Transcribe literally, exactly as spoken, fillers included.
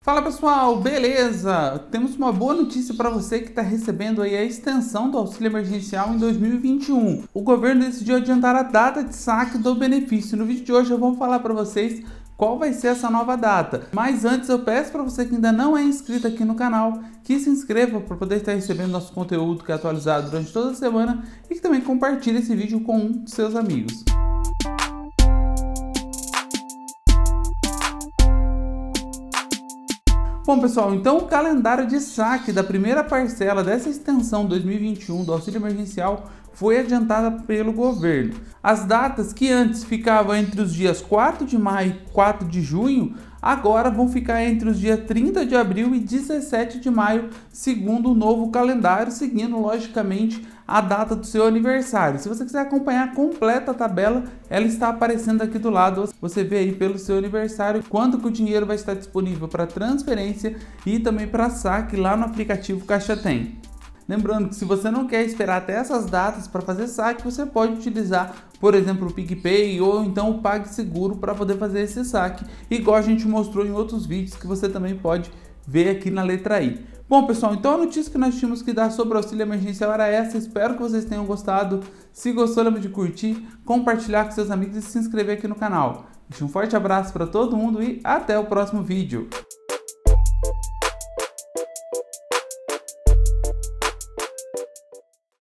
Fala pessoal, beleza? Temos uma boa notícia para você que está recebendo aí a extensão do auxílio emergencial em dois mil e vinte e um. O governo decidiu adiantar a data de saque do benefício. No vídeo de hoje eu vou falar para vocês qual vai ser essa nova data. Mas antes eu peço para você que ainda não é inscrito aqui no canal, que se inscreva para poder estar recebendo nosso conteúdo que é atualizado durante toda a semana e que também compartilhe esse vídeo com um dos seus amigos. Bom pessoal, então o calendário de saque da primeira parcela dessa extensão dois mil e vinte e um do auxílio emergencial foi adiantada pelo governo. As datas que antes ficavam entre os dias quatro de maio e quatro de junho, agora vão ficar entre os dias trinta de abril e dezessete de maio, segundo o novo calendário, seguindo logicamente a data do seu aniversário. Se você quiser acompanhar a completa tabela, ela está aparecendo aqui do lado. Você vê aí pelo seu aniversário quanto que o dinheiro vai estar disponível para transferência e também para saque lá no aplicativo Caixa Tem. Lembrando que se você não quer esperar até essas datas para fazer saque, você pode utilizar, por exemplo, o PicPay ou então o PagSeguro para poder fazer esse saque, igual a gente mostrou em outros vídeos que você também pode ver aqui na letra I. Bom pessoal, então a notícia que nós tínhamos que dar sobre o auxílio emergencial era essa. Espero que vocês tenham gostado. Se gostou, lembre de curtir, compartilhar com seus amigos e se inscrever aqui no canal. Um forte abraço para todo mundo e até o próximo vídeo.